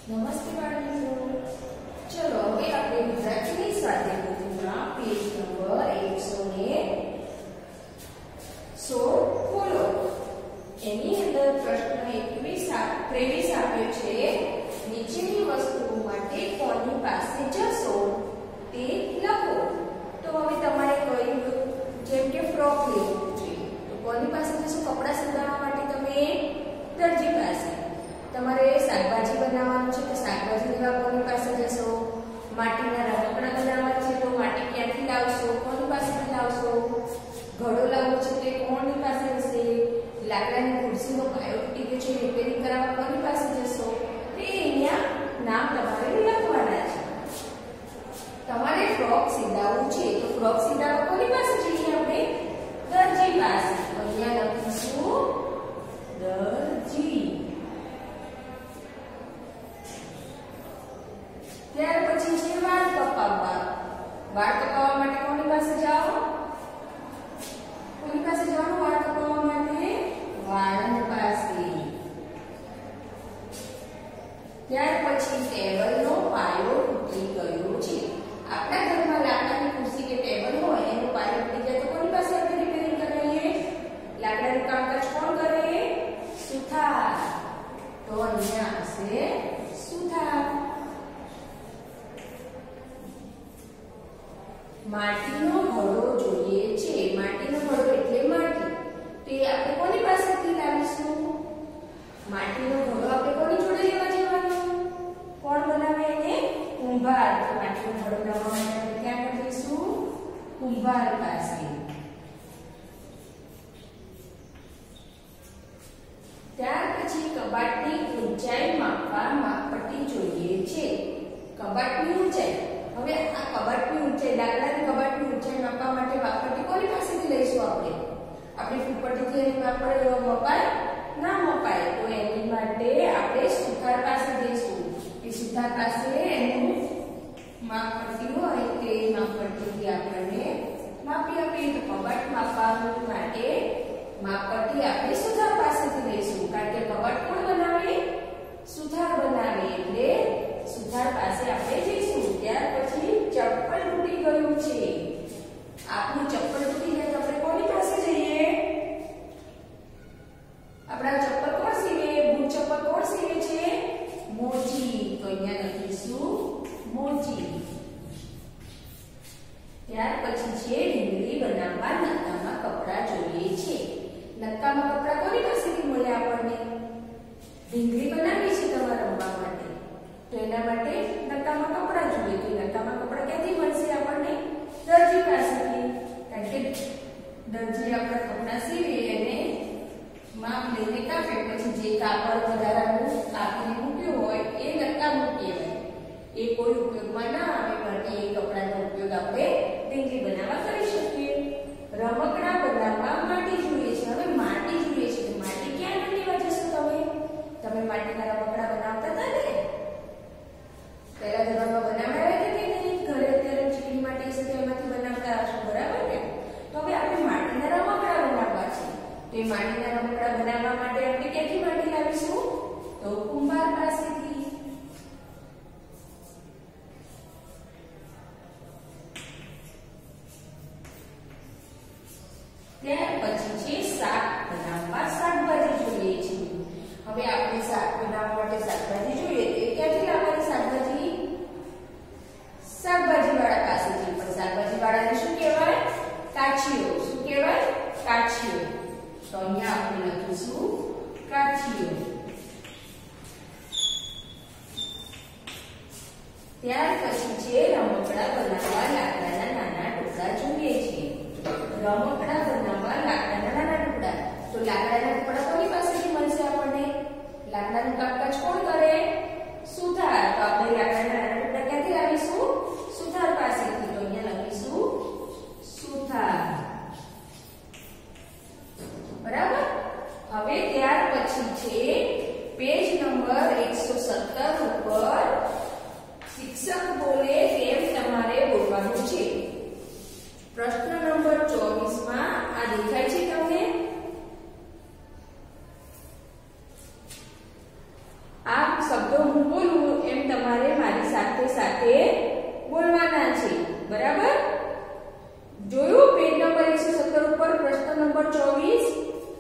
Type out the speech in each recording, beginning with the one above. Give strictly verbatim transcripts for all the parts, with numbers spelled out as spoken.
નમસ્તે બાળકો, ચલો હવે આપણે ગુજરાતીની સ્વાધ્યાય પેજ નંબર એકસો સોળ ખોલો. એની અંદર પ્રશ્ન એકવીસ ત્રેવીસ આપ્યો છે. નીચેની વસ્તુઓ માટે કોની પાસે જશો તે લખો. તો હવે તમારે કહ્યું જેમ કે ફ્રોક લેવું છે તો કોની પાસે જશો? કપડાં સીવડાવવા માટે તમે દરજી પાસે. તમારે શાકભાજી બનાવવાનું છે તો શાકભાજી લેવા કોની પાસે જશો? માટીના રમકડા બનાવવા છે તો માટી ક્યાંથી લાવશો? કોની પાસેથી લાવશો? ઘડો લાવવો છે તો કોની પાસે હશે? લાકડાની ખુરશીનો પાયો તૂટી ગયો છે રિપેરિંગ કરાવવા કોની પાસે જશો? તે અહીંયા નામ તમારે લખવાના છે. તમારે ફ્રોક સીવડાવવું છે તો ફ્રોક સીવડાવવા કોની પાસે જઈએ આપણે? દરજી પાસે. અહીંયા લખીશું દરજી. ત્યાર પછી છે વાળ કપાવવા. વાળ કપાવવા માટે કોની પાસે જાઓ? કોની પાસે જવાનું વાળ કપાવવા માટે? વાળંદ પાસે. ત્યાર પછી ટેબલનો પાયો તૂટી ગયો છે. આપણા ઘરમાં લાકડાની ખુરશી કે ટેબલ હોય એનો પાયો તૂટી જાય તો કોની પાસે આપણે રિપેરિંગ કરાવીએ? લાકડાનું કામકાજ કોણ કરે? સુથાર. તો અહીંયા હશે સુથાર. માટીનો ઘડો જોઈએ છે. માટીનો ઘડો એટલે માટી. તો એ આપણે કોની પાસેથી લાવીશું? માટીનો ઘડો આપણે કોની જોડે લેવા જવાનો? કોણ બનાવે એને? કુંભાર. તો માટીનો ઘડો બનાવવા માટે આપણે ક્યાં કરીશું? કુંભાર પાસે. ત્યાર પછી કબાટની ઊંચાઈ માપવા માપપટ્ટી જોઈએ છે. કબાટની ઊંચાઈ. હવે આ કબાટની ઊંચાઈ લાકડાની કબાટની ઊંચાઈ માપવા માટે માપપટ્ટી કોની પાસેથી લઈશું આપણે? આપણી ફૂટપટ્ટીથી એની માપપટ્ટી મપાય ના મપાય. તો એની માટે આપણે સુથાર પાસે જઈશું. એ સુથાર પાસે એનું માપપટ્ટી હોય તે માપપટ્ટીથી આપણને માપી આપે. તો કબાટ માપવા માટે માપપટ્ટી આપણે સુથાર પાસેથી લઈશું. કારણ કે કબાટ કોણ બનાવે? સુથાર બનાવે. એટલે સુથાર પાસે આપણે જઈશું. ત્યાર પછી ચપ્પલ તૂટી ગયું છે. આપણું ચપ્પલ તૂટી જાય તો આપણે કોની પાસે જઈએ? આપણા ચપ્પલ કોણ સીવે? બૂટ ચપ્પલ કોણ સીવે છે? મોચી. તો અહીંયા લખીશું મોચી. ત્યાર પછી છે ઢીંગલી બનાવવા નક્કામાં કપડા જોઈએ છે. નક્કામાં કપડા કોની પાસેથી મળે આપણને? ઢીંગલી બનાવી છે તમારા રમવા માટે તો એના માટે નક્કામાં કપડા જોઈએ. તો નક્કામાં કપડા ક્યાંથી મળશે આપણને? દરજી પાસેથી. કારણ કે દરજી આપણા કપડા સીવે એને માપ લઈને કાપે. પછી જે કાપડ વધારાનું કાપીને મૂક્યું હોય એ નક્કામું કહેવાય. એ કોઈ ઉપયોગમાં ના આવે માટે એ કપડાનો ઉપયોગ આપણે ઢીંગલી બનાવવા કરી શકીએ. રમકડા બનાવવા માટી જોઈએ છે. હવે માટી જોઈએ છે તો માટી ક્યાં લેવા જશો તમે? તમે માટીના રમકડા બનાવતા હતા ને? પહેલા ધોરણમાં બનાવડાવ્યા હતા કે નહીં? ઘરે અત્યારે ચીકણી માટી છે એમાંથી બનાવતા હશો, બરાબર ને? તો હવે આપણે માટીના રમકડા બનાવવા છે. તો એ માટીના રમકડા બનાવવા માટે આપણે ક્યાંથી માટી લાવીશું? તો કુંભાર પાસેથી. ત્યાર પછી છે શાક બનાવવા શાકભાજી જોઈએ છે. હવે આપણે શાક બનાવવા માટે શાકભાજી જોઈએ તો ક્યાંથી લાવવાની શાકભાજી? શાકભાજી વાળા પાસેથી. પણ શાકભાજી વાળાને શું કહેવાય? કાચીઓ. શું કહેવાય? કાચીઓ. તો અહીંયા આપણે લખીશું કાચીઓ. ત્યાર પછી છે રમકડા બનાવવા લાકડાના નાના ટુકડા જોઈએ છે. રમકડા બનાવવા લાકડાના નાના ટુકડા. તો લાકડાના ટુકડા કોની પાસેથી મળશે આપણને? લાકડાનું કામકાજ કોણ કરે? સુથાર. તો આપણે લાકડાના નાના ટુકડા ક્યાંથી લાવીશું? સુથાર પાસેથી. તો અહીંયા લખીશું સુથાર. બરાબર. હવે ત્યાર પછી છે પેજ નંબર એકસો સત્તર ઉપર શિક્ષક બોલે તેમ તમારે બોલવાનું છે. પ્રશ્ન નંબર ચોવીસ માં આ દેખાય છે તમને? આ શબ્દો હું બોલું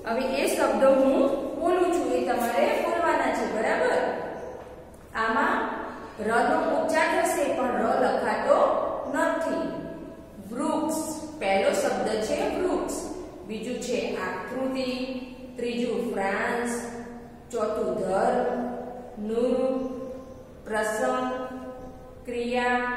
હવે એ શબ્દો હું બોલું છું એ તમારે બોલવાના છે, બરાબર? આમાં ર નો ઉચ્ચાર થશે પણ ર લખાતો નથી. વૃક્ષ પહેલો શબ્દ છે વૃક્ષ, બીજું છે આકૃતિ, ત્રીજું ફ્રાન્સ, ચોથું ધર્મ, નૂર, પ્રસંગ, ક્રિયા,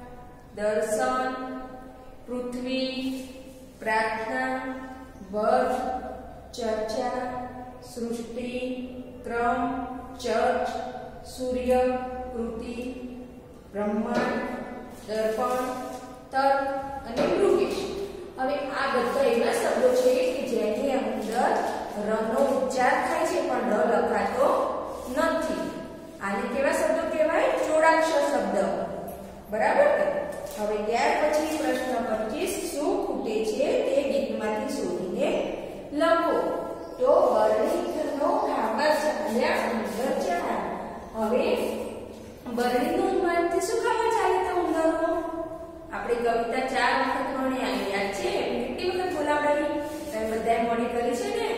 દર્શન, પૃથ્વી, પ્રાર્થના, વર્ગ, ચર્ચા, સૃષ્ટિ, ક્રમ, ચર્ચ, સૂર્ય, કૃતિ, બ્રહ્માંડ, દર્પણ, તર્ક અને મૃગેશ. હવે આ બધા એવા શબ્દો છે કે જેની અંદર ર નો ઉચ્ચાર થાય છે પણ ર લખાતો નથી. આને કેવા શબ્દો કહેવાય? જોડાક્ષર શબ્દ, બરાબર ને? હવે ત્યાર પછી પ્રશ્ન પચીસ, શું ખૂટે છે તે ગીતમાંથી શોધીને લખો. તો બરણીનો ખાવા ચાલ્યા ઉંદર ચાર. હવે બરણીનું ઉંદરથી શું ખાવા ચાલે તો ઉંદરો? આપણે કવિતા ચાર વખત ભણી આવી યાદ છે? કેટલી વખત બોલાવડાવી? તમે બધાએ મોડી કરી છે ને?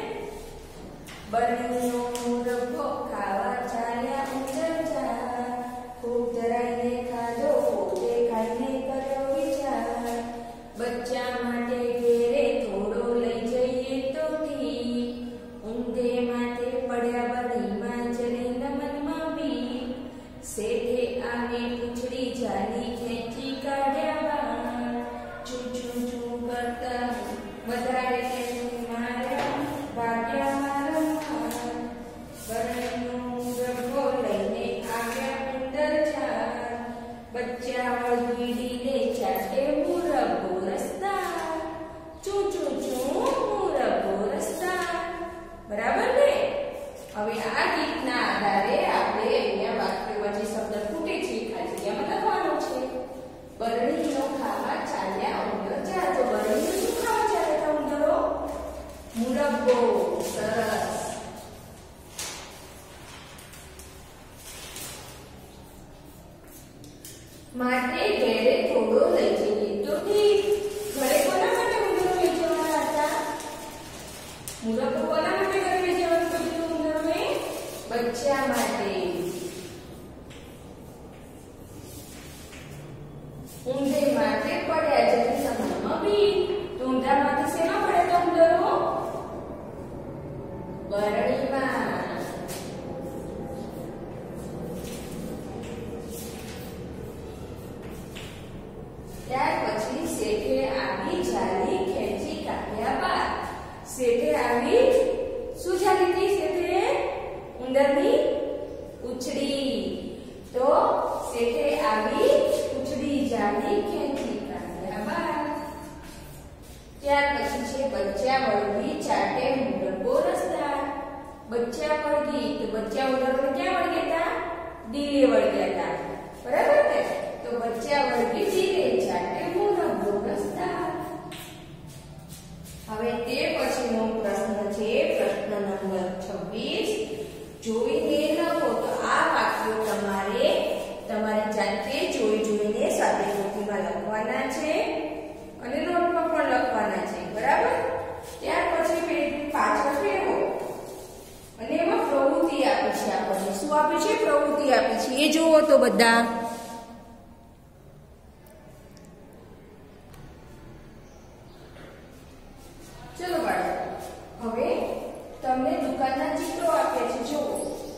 બરણીનો રબ્બો ખાવા ચાલ્યા ઉંદર ચાર, ખૂબ ધરાઈને ખાધો પોતે ખાઈને કર્યો વિચાર, બચ્ચા માટે ઘેરે થોડો લઈ જઈએ તો ઠીક, ઊંધે માથે પડ્યા બરણીમાં જરીને મનમાં બી, શેઠે આને પૂંછડી જાલી ખેંચી કાઢ્યા બાર, ચૂ ચૂ ચૂ કરતા વધારે તેને માર્યા ભાગ્યા મારા, બરણીનો રબ્બો લઈને આવ્યા ઉંદર ચાર, બચ્ચા વળગીડીને ચાટે મુરબ્બો રસ્તા, ચૂ ચૂ ચૂ મુરબ્બો રસ્તા. બરાબર ને? હવે આ ગીતના આધારે આપણે અહીંયા વાક્યમાં જે શબ્દ ખૂટે છે ખાલી જગ્યામાં લખવાનો છે. બરણીનો ખાવા ચાલ્યા ઉંદર ચાર. તો બરણીનો શું ખાવા ચાલ્યા ઉંદરો? મુરબ્બો. સરસ. માટે ઘરે થોડો લઈ જઈએ તો ઠીક. ઘરે કોના માટે ઉંદરો લઈ જવાના હતા? મુરબ્બો કોના માટે ઘરે લઈ જવાનું કીધું ઉંદરોએ? બચ્ચા માટે. ઊંધે માટે પડ્યા જતી સમયમાં બી. તો ઊંધા માટે શેમાં પડ્યા હતા ઉંદરો? બરણીમાં. ત્યાર પછી શેઠે આવી જાલી ખેંચી કાઢ્યા બાદ. શેઠે આવી શું જાલી હતી? શેઠે ઉંદરની ઉછડી. તો શેઠે આવી ઉછડી જાલી ખેંચી કાઢ્યા બાદ. ત્યાર પછી છે બચ્ચા વળગી ચાટે મુરબ્બો રસ્તા. બચ્ચા વળગી તો બચ્ચા ઉંદરોને ક્યાં વળગ્યા હતા? ડીલે વળગ્યા હતા, બરાબર ને? તો બચ્ચા વળગી ડીલે ચાટે મુરબ્બો રસ્તા. હવે તે પછીનો પ્રશ્ન છે પ્રશ્ન નંબર છવ્વીસ. જોઈને લખો. તો આ વાક્યો તમારે તમારી જાતે જોઈ જોઈને સાથે પોથીમાં લખવાના છે અને નોટમાં પણ લખવાના છે, બરાબર? ત્યાર પછી પેજ પાછળ ફેરવો અને એમાં પ્રવૃત્તિ આપી છે આપણને. શું આપી છે? પ્રવૃત્તિ આપી છે. એ જુઓ તો બધા. ચલો બાળકો, હવે તમને દુકાનના ચિત્રો આપ્યા છે. જુઓ,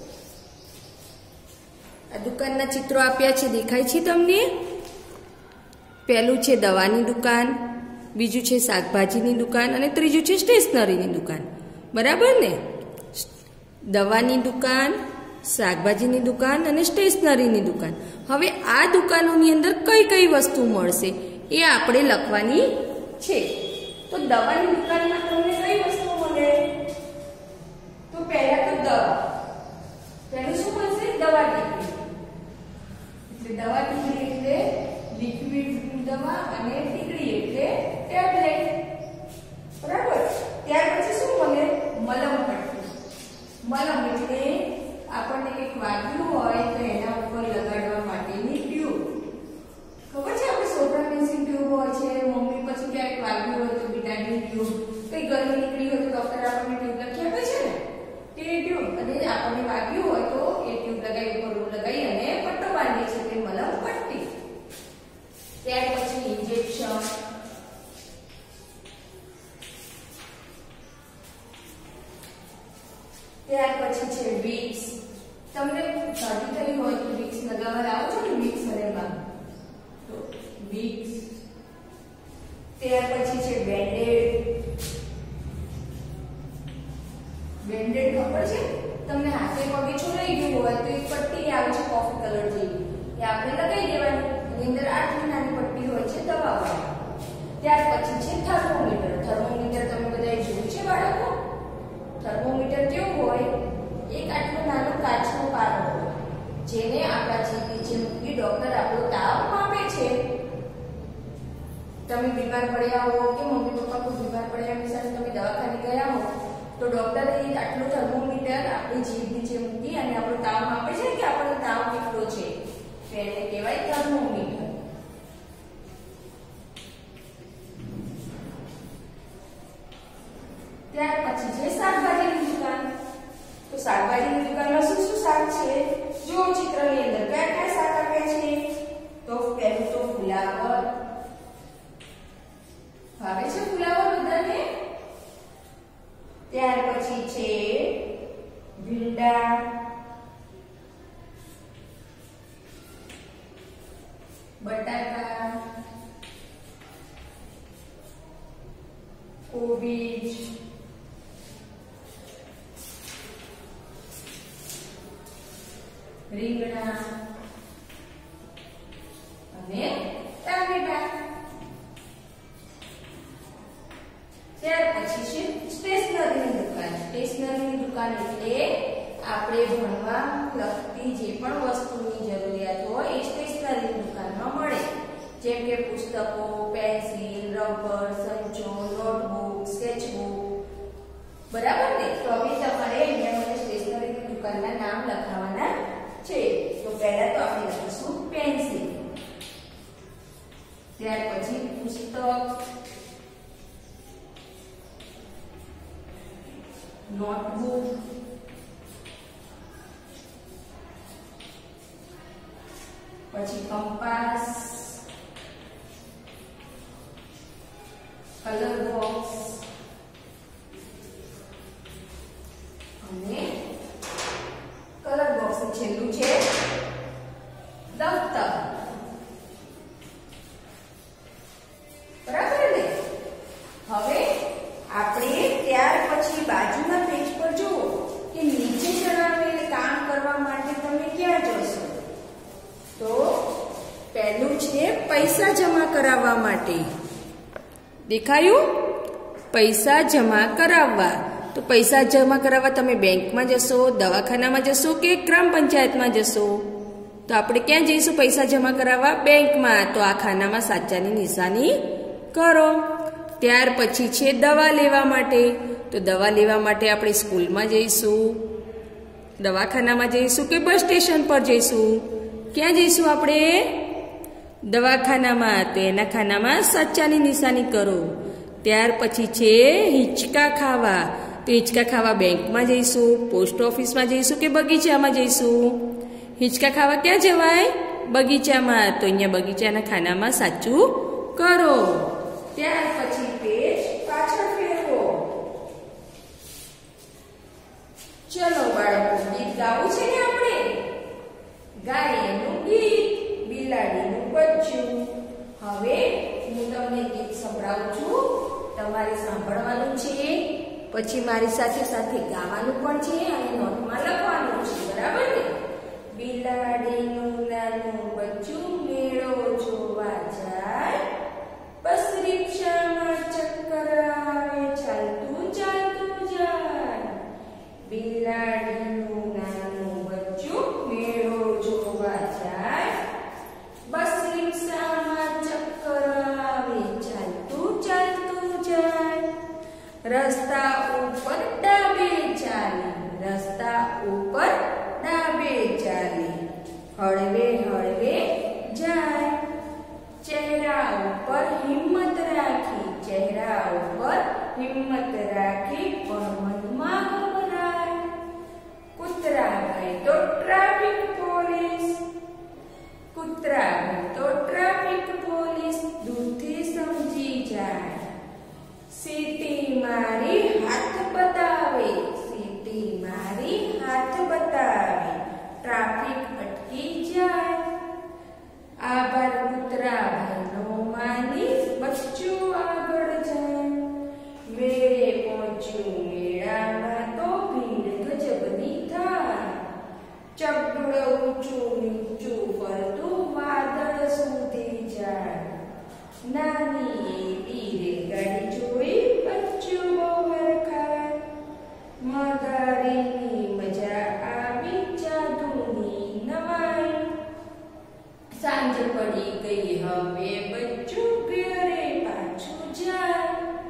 આ દુકાનના ચિત્રો આપ્યા છે, દેખાય છે તમને? પહેલું છે દવાની દુકાન, બીજું છે શાકભાજીની દુકાન અને ત્રીજું છે સ્ટેશનરીની દુકાન, બરાબર ને? દવાની દુકાન, શાકભાજીની દુકાન અને સ્ટેશનરીની દુકાન. હવે આ દુકાનોની અંદર કઈ કઈ વસ્તુ મળશે એ આપણે લખવાની છે. તો દવાની દુકાનમાં તમને કઈ વસ્તુ મળે? તો પહેલા તો દવા. પહેલું શું મળશે? દવા ટીકડી. એટલે દવા ટીકડી એટલે લિક્વિડ દવા અને ટીકડી એટલે ટેબ્લેટ, બરાબર? ત્યાર પછી શું મળે? મલમ પટ્ટી. મલમ એટલે આપણને કંઈક વાગ્યું હોય તો એના ઉપર લગાડવા માટેની ટ્યુબ. ખબર છે આપણે સોપ્રામેસિન ટ્યુબ હોય છે, મમ્મી પછી ક્યાંક વાગ્યું હોય તો બીટાડીન ટ્યુબ, કઈ ગરમી નીકળી હોય તો ડોક્ટર આપણને ટ્યુબ અને આપણને વાગ્યું હોય તો એ ટ્યુબ લગાવી ઉપર લગાવી અને પટ્ટો બાંધીએ છીએ તે મલમ પટ્ટી. ત્યાર પછી ઇન્જેક્શન, ત્યાર પછી છે વિક્સ. તમને શરદી થઈ હોય તો વિક્સ લગાવવા લાવો છો ને વિક્સ શરીરમાં તો વિક્સ. ત્યાર પછી છે બેન્ડેડ. બેન્ડેડ ખબર છે તમને? હાથે પગે છોલાઈ ગયું હોય તો એક પટ્ટી આવે છે કોફી કલર જેવી, એ આપણે લગાવી દેવાની. એની અંદર આટલી નાની પટ્ટી હોય છે દવા વાળી. ત્યાર પછી છે થર્મોમીટર. થર્મોમીટર તમે બધાએ જોયું છે બાળકો? થર્મોમીટર કેવું હોય? એક આટલો નાનો કાચનો પારો હોય જેને આપણા જીભ નીચે મૂકી ડોક્ટર આપણો તાવ માપે છે. તમે બીમાર પડ્યા હો કે મમ્મી પપ્પા કોઈ બીમાર પડ્યા નિશાને તમે દવાખાને ગયા હો તો ડોક્ટરે આટલું થર્મોમીટર આપણી જીભ નીચે મૂકી અને આપણો તાવ માપે છે કે આપણને તાવ કેટલો છે, તો એને કહેવાય થર્મોમીટર. ત્યાર પછી છે શાકભાજીની દુકાન. તો શાકભાજીની દુકાનમાં શું શું શાક છે? જો ચિત્રની અંદર કયા કયા શાક આપ્યા છે? તો પહેલું તો ફુલાવર. ભાવે છે ફુલાવર બધાને? ત્યાર પછી છે ભીંડા, બટાકા, કોબીજ, રીંગણા અને ટામેટા. ત્યાર પછી છે સ્ટેશનરીની દુકાન. સ્ટેશનરીની દુકાન એટલે આપણે ભણવા લગતી જે પણ વસ્તુની જરૂરિયાત હોય એ સ્ટેશનરીની દુકાનમાં મળે. જેમ કે પુસ્તકો, પેન્સિલ, રબર, સંચો, નોટબુક, સ્કેચબુક. બરાબર ને? તો હવે તમારે અહીંયા મને સ્ટેશનરીની દુકાનના નામ લખાવવાના છે. તો પહેલા તો આપણે લખીશું પેન્સિલ. ત્યાર પછી પુસ્તક, નોટબુક, પછી કંપાસ, કલર બોક્સ અને કલર બોક્સ છેલ્લું છે દફતર. બરાબર ને? હવે આપણે ત્યાર પછી બાજુના પેજ પર જુઓ કે નીચે જણાવેલ કામ કરવા માટે તમે ક્યાં જશો? તો પહેલું છે પૈસા જમા કરાવવા માટે. દેખાયું? પૈસા જમા કરાવવા. તો પૈસા જમા કરાવવા તમે બેંકમાં જશો, દવાખાનામાં જશો કે ગ્રામ પંચાયતમાં જશો? તો આપણે ક્યાં જઈશું પૈસા જમા કરાવવા? બેંકમાં. તો આ ખાનામાં સાચાની નિશાની કરો. ત્યાર પછી છે દવા લેવા માટે. તો દવા લેવા માટે આપણે સ્કૂલમાં જઈશું, દવાખાનામાં જઈશું કે બસ સ્ટેશન પર જઈશું? ક્યાં જઈશું આપણે? દવાખાનામાં. તો એના ખાનામાં સાચાની નિશાની કરો. ત્યાર પછી છે હિંચકા ખાવા. તો હિંચકા ખાવા બેંકમાં જઈશું, પોસ્ટ ઓફિસમાં જઈશું કે બગીચામાં જઈશું? હિંચકા ખાવા ક્યાં જવાય? બગીચામાં. તો અહીંયા બગીચાના ખાનામાં સાચું કરો. ત્યાર પછી પેજ પાછળ ફેરવો. ચલો બાળકો, ગીત ગાવું છે ને આપણે? ગાયનું ગીત, બિલાડીનું બચ્ચું. હવે હું તમને ગીત સંભળાવું છું, તમારે સાંભળવાનું છે, પછી મારી સાથે સાથે ગાવાનું પણ છે અને નોટમાં લખવાનું છે. બરાબર ને? બિલાડીનું નાનું બચ્ચું મેળો જોવા જાય, બસ રિક્ષામાં ચક્કર આવે, ચાલતું ચાલતું જાય. બિલાડીનું નાનું બચ્ચું મેળો જોવા જાય, બસ રિક્ષામાં ચક્કર આવે, ચાલતું ચાલતું જાય. રસ્તા ઉપર ડાબે ચાલે, રસ્તા ઉપર ડાબે ચાલે, હળવે હળવે જાય. ચહેરા ઉપર હિંમત રાખી, ચહેરા ઉપર હિંમત રાખી, પણ મનમાં ગભરાય. કૂતરાભાઈ તો ટ્રાફિક પોલીસ દૂરથી સમજી જાય. સીટી મારી હાથ બતાવે, સીટી મારી હાથ બતાવે, ટ્રાફિક અટકી જાય. આભાર કૂતરાભાઈનો માની બચ્ચું આગળ જાય. મેળે પહોંચ્યું, મેળામાં તો ભીડ ગજબની થાય. ચગડું ઊંચું નીચું ફરતું વાદળ સુધી જાય. નાની એવી રેલગાડી જોઈ બચ્ચું બહુ હરખાય. મદારીની મજા આવી, જાદુની નવાઈ. સાંજ પડી ગઈ, હવે બચ્ચું ઘરે પાછું જાય.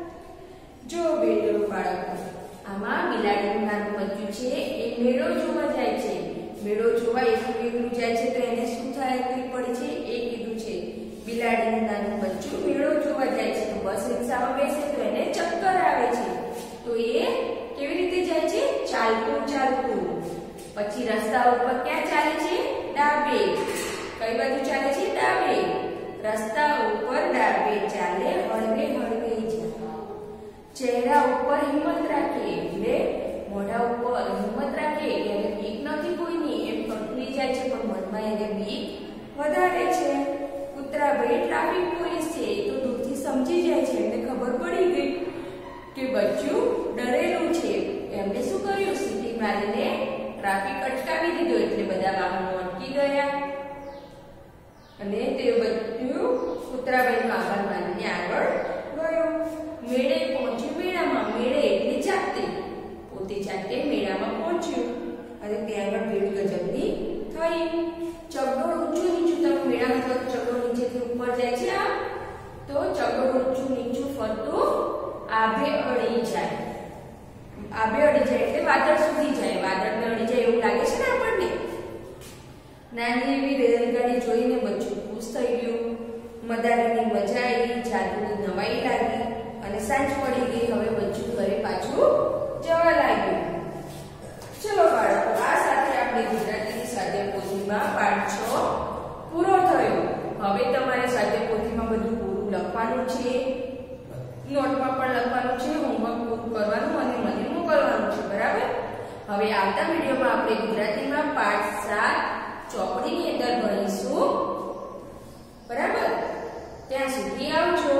જો બેટો બાળકો, આમાં બિલાડીનું નાનું બચ્ચું છે એ મેળો જોવા જાય છે. મેળો જોવા એકલું એકલું જાય છે તો એને શું થાય તકલીફ પડે છે એ કીધું છે. બિલાડીનું નાનું બચ્ચું મેળો જોવા જાય છે તો બસ રિક્ષામાં બેસે તો એને ચક્કર આવે છે. તો એ કેવી રીતે જાય છે? ચાલતું ચાલતું. પછી રસ્તા ઉપર ક્યાં ચાલે છે? ડાબે. કઈ બાજુ ચાલે છે? ડાબે. રસ્તા ઉપર ડાબે ચાલે, હળવે હળવે જાય. ચહેરા ઉપર હિંમત રાખે, એટલે મોઢા ઉપર હિંમત રાખે, એને બીક નથી કોઈની એમ કંપની જાય છે પણ મનમાં એને બીક વધારે છે. કૂતરાભાઈ ટ્રાફિક પોલીસ છે તો દૂરથી સમજી જાય છે, એને ખબર પડી ગઈ કે બચ્ચું ડરેલું છે. એમને શું કર્યું? સીટી મારીને ટ્રાફિક અટકાવી દીધો, એટલે બધા વાહનો અટકી ગયા. અને તે બચ્ચું કૂતરાભાઈનો આભાર માનીને આગળ ગયો. મેળે પહોંચ્યું, મેળામાં. મેળે એટલે જાતે, પોતે જાતે મેળામાં પહોંચ્યું અને ત્યાં આગળ ભીડ ગજબની થઈ. ચગડોળ ઊંચું નીચું, તમે મેળામાં જાઓ તો ચગડોળ નીચેથી ઉપર જાય છે આ તો ચગડોળ ઊંચું નીચું ફરતું આભે અડી જાય. આભે અડી જાય એટલે વાદળ સુધી જાય. વાદળને અડી જાય એવું લાગે છે ને આપણને. નાની એવી રેલગાડી જોઈને બચ્ચું ખુશ થઈ ગયું. મદારીની મજા આવી, જાદુની નવાઈ લાગી અને સાંજ પડી ગઈ. હવે બચ્ચું ઘરે પાછું જવા લાગ્યું. ચલો બાળકો, આ સાથે આપણે ગુજરાતીની સ્વાધ્યાય પાઠ છ પૂરો થયો. હવે તમારે સ્વાધ્યાય પોથીમાં બધું પૂરું લખવાનું છે, નોટમાં પણ લખવાનું છે, હોમવર્ક પૂરું કરવાનું અને મને મોકલવાનું છે. બરાબર? હવે આવતા વિડીયોમાં આપણે ગુજરાતીમાં પાઠ સાત ચોપડીની અંદર ભણીશું. બરાબર? ત્યાં સુધી આવજો.